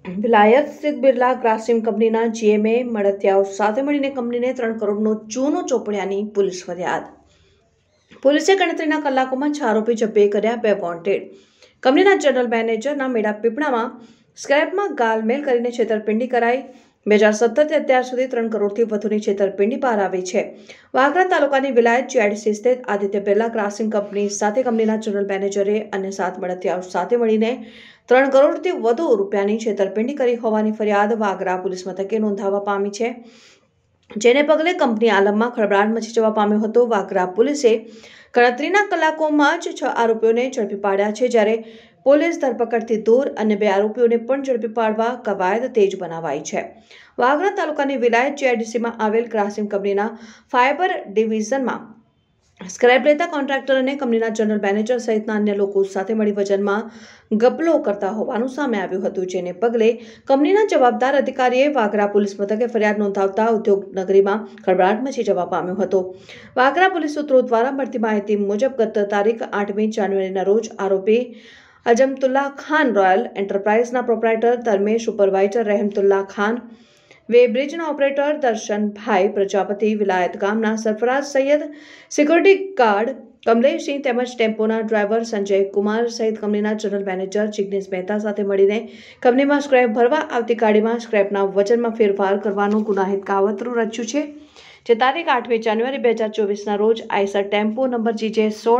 વિલાયત સ્થિત બિરલા ગ્રાસિમ કંપનીના જીએમએ મળતિયાઓ સાથે મળીને કંપનીને 3 કરોડનો ચૂનો ચોપડ્યાની પોલીસ ફરિયાદ। પોલીસે ગણતરીના કલાકોમાં 6 આરોપી ઝડપી કર્યા, 2 વોન્ટેડ। કંપનીના જનરલ મેનેજરના મેળા પીપળામાં સ્ક્રેપમાં ગાલમેલ કરીને છેતરપિંડી કરાઈ। 2017 થી અત્યાર સુધી 3 કરોડથી વધુની છેતરપિંડી બહાર આવી છે। વાગરા તાલુકાની વિલાયત જીઆઈડીસી સ્થિત આદિત્ય બિરલા ગ્રાસિમ કંપની સાથે કંપનીના જનરલ મેનેજરે અને 7 મળતિયાઓ સાથે મળીને 3 કરોડથી વધુ રૂપિયાની છેતરપિંડી કરી હોવાની ફરિયાદ વાગરા પોલીસ મથકે નોંધાવા પામી છે, જેને પગલે કંપની આલમમાં ખળભળાટ મચી જવા પામ્યો હતો। વાગરા પોલીસે ગણતરીના કલાકોમાં જ 6 આરોપીઓને ઝડપી પાડ્યા છે, જ્યારે પોલીસ ધરપકડથી દૂર અન્ય 2 આરોપીઓને પણ ઝડપી પાડવા કવાયત તેજ બનાવાઈ છે। વાગરા તાલુકાની વિલાયત જીઆઈડીસીમાં આવેલ ગ્રાસિમ કંપનીના ફાઇબર ડિવિઝનમાં સ્ક્રેપ લેતા કોન્ટ્રાક્ટર અને કંપનીના જનરલ મેનેજર સહિતના અન્ય લોકો સાથે મળી વજનમાં ગપલો કરતા હોવાનું સામે આવ્યું હતું, જેને પગલે કંપનીના જવાબદાર અધિકારીએ વાગરા પોલીસ મથકે ફરિયાદ નોંધાવતા ઉદ્યોગ નગરીમાં ખળભળાટ મચી જવા પામ્યો હતો। વાગરા પોલીસ સૂત્રો દ્વારા મળતી માહિતી મુજબ ગત તારીખ 8મી જાન્યુઆરીના રોજ આરોપી અજમતુલ્લા ખાન, રોયલ એન્ટરપ્રાઇઝના proprietor Dharmesh, supervisor Rehmatulla Khan, way બ્રિજના ઓપરેટર દર્શનભાઈ પ્રજાપતિ, વિલાયત ગામના સરફરાજ સૈયદ, સિક્યુરિટી ગાર્ડ કમલેશસિંહ તેમજ ટેમ્પોના ડ્રાઈવર સંજય કુમાર સહિત કંપનીના જનરલ મેનેજર જિગ્નેશ મહેતા સાથે મળીને કંપનીમાં સ્ક્રેપ ભરવા આવતી ગાડીમાં સ્ક્રેપના વજનમાં ફેરફાર કરવાનું ગુનાહિત કાવતરું રચ્યું છે, જે તારીખ 8મી જાન્યુઆરી 2024ના રોજ Eicher tempo number GJ16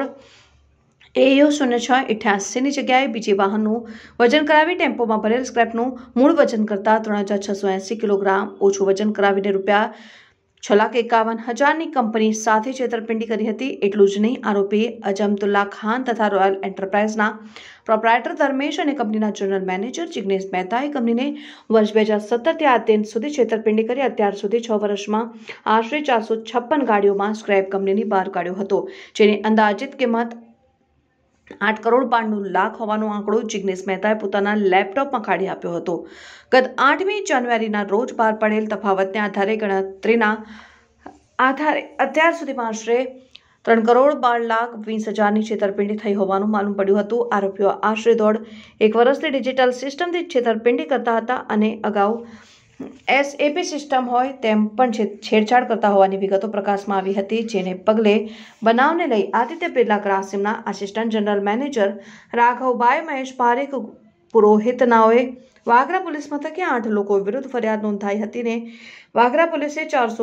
AU 0688ની જગ્યાએ બીજી વાહનનું વજન કરાવી ટેમ્પોમાં ભરેલ સ્ક્રેપનું મૂળ વજન કરતાં 3680 કિલોગ્રામ ઓછું વજન કરાવીને ₹6,51,000ની કંપની સાથે છેતરપિંડી કરી હતી। એટલું જ નહીં, આરોપી અજમતુલ્લા ખાન તથા રોયલ એન્ટરપ્રાઇઝના પ્રોપ્રાઇટર ધર્મેશ અને કંપનીના જનરલ મેનેજર જિગ્નેશ મહેતાએ કંપનીને વર્ષ 2017થી આજ દિન સુધી છેતરપિંડી કરી અત્યાર સુધી 6 વર્ષમાં આશરે 456 ગાડીઓમાં સ્ક્રેપ કંપનીની બહાર કાઢ્યો હતો, જેની અંદાજિત કિંમત 8 કરોડ 92 લાખ હોવાનો આંકડો જિગ્નેશ મહેતાએ પોતાના લેપટોપમાં કાઢી આપ્યો હતો। ગત 8મી જાન્યુઆરીના રોજ બહાર પડેલ તફાવતને આધારે ગણતરીના આધારે અત્યાર સુધીમાં આશરે 3 કરોડ 12,20,000ની છેતરપિંડી થઈ હોવાનું માલુમ પડ્યું હતું। આરોપીઓ આશરે 1.5 વર્ષથી ડિજિટલ સિસ્ટમથી છેતરપિંડી કરતા હતા અને અગાઉ SAP સિસ્ટમ હોય તેમ પણ છેડછાડ કરતા હોવાની વિગતો પ્રકાશમાં આવી હતી, જેને પગલે બનાવને લઈ આદિત્ય બિરલા ગ્રાસિમના assistant general manager Raghavbhai Mahesh Parekh પુરોહિતનાઓએ વાગરા પોલીસ મથકે 8 લોકો વિરુદ્ધ ફરિયાદ નોંધાઈ હતી ને વાગરા પોલીસે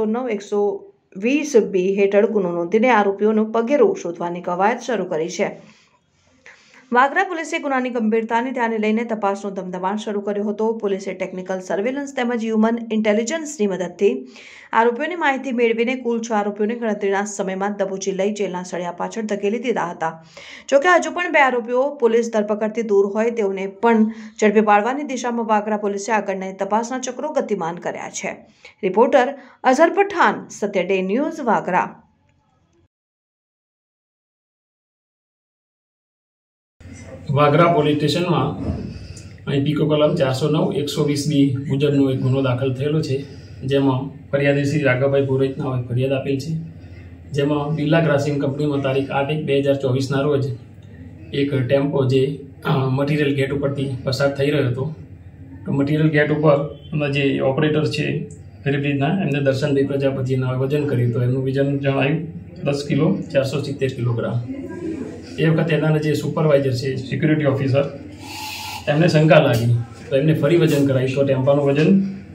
409-120B હેઠળ ગુનો નોંધીને આરોપીઓનો પગેરો શોધવાની કવાયત શરૂ કરી છે। વાગરા પોલીસે ગુનાની ગંભીરતાને ધ્યાને લઈને તપાસનો ધમધમાટ શરૂ કર્યો હતો। પોલીસે ટેકનિકલ સર્વેલન્સ તેમજ હ્યુમન ઇન્ટેલિજન્સની મદદથી આરોપીઓની માહિતી મેળવીને કુલ 6 આરોપીઓને ગણતરીના સમયમાં દબોચી લઈ જેલના સળિયા પાછળ ધકેલી દીધા હતા। જોકે હજુ પણ 2 આરોપીઓ પોલીસ ધરપકડથી દૂર હોય તેઓને પણ ઝડપી પાડવાની દિશામાં વાગરા પોલીસે આગળના તપાસના ચક્રો ગતિમાન કર્યા છે। Reporter Azhar Pathan, Satya day news, Vagra. Vagra police સ્ટેશનમાં અહીં પીકો કલમ 409-120B મુજબનો એક ગુનો દાખલ થયેલો છે, જેમાં ફરિયાદી શ્રી રાઘવભાઈ પુરોહિતનાઓએ ફરિયાદ આપેલ છે, જેમાં બિરલા ગ્રાસિમ કંપનીમાં તારીખ 8/1/2024ના રોજ એક ટેમ્પો જે મટીરિયલ ગેટ ઉપરથી પસાર થઈ રહ્યો હતો, તો મટીરિયલ ગેટ ઉપર જે ઓપરેટર છે બ્રિજના એમને દર્શનભાઈ પ્રજાપતિના વજન કર્યું તો એમનું વજન જણાયું 10 કિલો 470 કિલોગ્રામ। એ વખતે એના જે સુપરવાઇઝર છે સિક્યુરિટી ઓફિસર એમને શંકા લાગી તો એમને ફરી વજન કરાવી તો ટેમ્પાનું વજન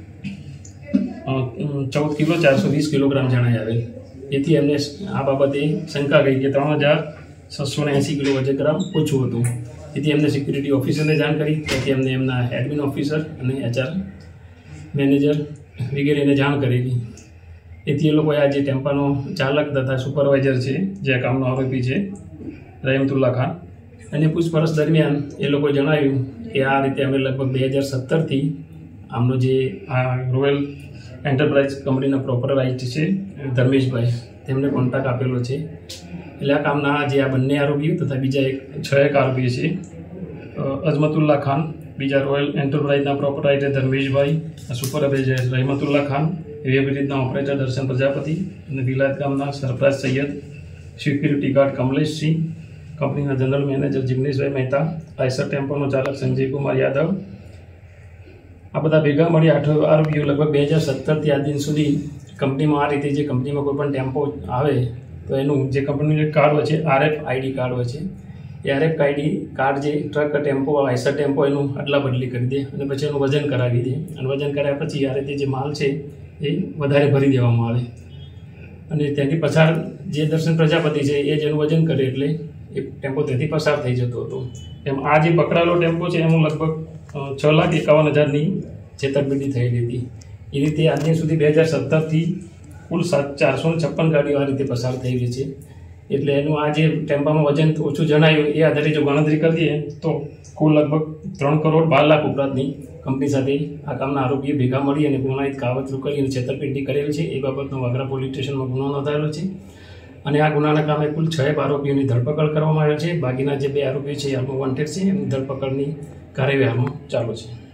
14 કિલો 420 કિલોગ્રામ જણાઈ આવેલ। એથી એમને આ બાબતે શંકા ગઈ કે 3,680 કિલો વજન ઓછું હતું। એથી એમને સિક્યુરિટી ઓફિસરને જાણ કરી, તેથી એમને એમના એડમિન ઓફિસર અને HR મેનેજર વગેરેને જાણ કરેલી। એથી એ લોકોએ આ જે ટેમ્પાનો ચાલક તથા સુપરવાઇઝર છે જે કામનો આરોપી છે રહેમતુલ્લા ખાન, અને પૂછપરછ દરમિયાન એ લોકોએ જણાવ્યું કે આ રીતે અમે લગભગ 2017થી આમનો જે આ રોયલ એન્ટરપ્રાઇઝ કંપનીના પ્રોપરાઇટર છે ધર્મેશભાઈ તેમને કોન્ટ્રાક્ટ આપેલો છે। એટલે આ કામના જે આ બંને આરોપીઓ તથા બીજા 6 આરોપીઓ છે અજમતુલ્લા ખાન, બીજા રોયલ એન્ટરપ્રાઇઝના પ્રોપરાઇટર ધર્મેશભાઈ, સુપરવાઇઝર રહેમતુલ્લા ખાન, બ્રિજના ઓપરેટર દર્શન પ્રજાપતિ અને વિલાયત ગામના સરફરાજ સૈયદ, સિક્યુરિટી ગાર્ડ કમલેશસિંહ, કંપનીના જનરલ મેનેજર જિગ્નેશભાઈ મહેતા, આઈસર ટેમ્પોનો ચાલક સંજય કુમાર યાદવ આ બધા ભેગા મળી 8 આરોપીઓ લગભગ 2017થી આ દિન સુધી કંપનીમાં આ રીતે જે કંપનીમાં કોઈ પણ ટેમ્પો આવે તો એનું જે કંપનીનું જે કાર્ડ હોય છે RFID કાર્ડ હોય છે એ RFID કાર્ડ જે ટ્રક ટેમ્પો આઈસર ટેમ્પો એનું અદલા બદલી કરી દે અને પછી એનું વજન કરાવી દે અને વજન કરાવ્યા પછી આ રીતે જે માલ છે એ વધારે ભરી દેવામાં આવે અને ત્યાંથી પસાર જે દર્શન પ્રજાપતિ છે એ જેનું વજન કરે એટલે એ ટેમ્પો ત્યાંથી પસાર થઈ જતો હતો. એમ આ જે પકડાયેલો ટેમ્પો છે એમાં લગભગ 6,51,000ની છેતરપિંડી થયેલી હતી. એ રીતે આજ દિન સુધી 2017થી કુલ 456 ગાડીઓ આ રીતે પસાર થયેલી છે. એટલે એનું આ જે ટેમ્પામાં વજન ઓછું જણાયું એ આધારે જો ગણતરી કરીએ તો કુલ લગભગ 3,12,00,000 ઉપરાંતની કંપની સાથે આ કામના આરોપીએ ભેગા મળી અને ગુનાહિત કાવતરું કરી અને છેતરપિંડી કરેલી છે. એ બાબતનો વાગરા પોલીસ સ્ટેશનમાં ગુનો નોંધાયેલો છે અને આ ગુનાના કામે કુલ 6 આરોપીઓની ધરપકડ કરવામાં આવેલ છે. બાકીના જે 2 આરોપીઓ છે હાલમાં વોન્ટેડ છે એમની ધરપકડની કાર્યવાહી હાલમાં ચાલુ છે.